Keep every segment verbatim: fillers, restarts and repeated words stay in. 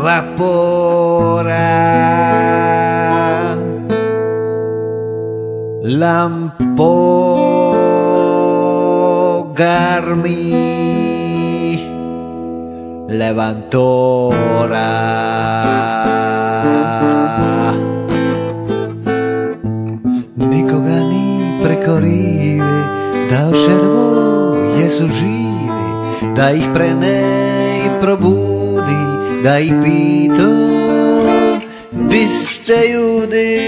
vapora. Lampogarmi levantora. Nikoga ni prekorive, da ošervo jesu živi, da ih prenej probudi, da ih pito di ste ljudi,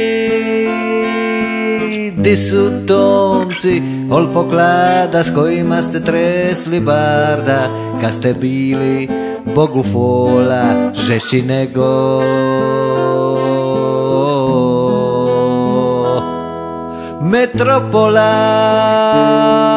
di su tonci ol poklada s kojima ste tresli barda kad ste bili Bogu fola žešći nego metropola.